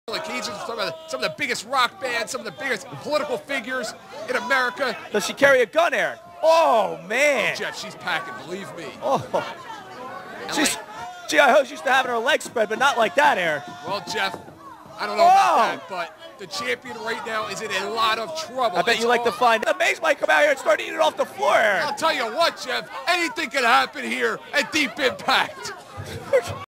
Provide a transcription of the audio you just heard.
occasions, some of the biggest rock bands, some of the biggest political figures in America. Does she carry a gun, Eric? Oh, man. Oh, Jeff, she's packing, believe me. Oh. Gee, I hope she's used to having her legs spread, but not like that, Eric. Well, Jeff, I don't know about that, but the champion right now is in a lot of trouble. I bet you like to find the Maze might come out here and start eating it off the floor, Eric. I'll tell you what, Jeff, anything can happen here at Deep Impact.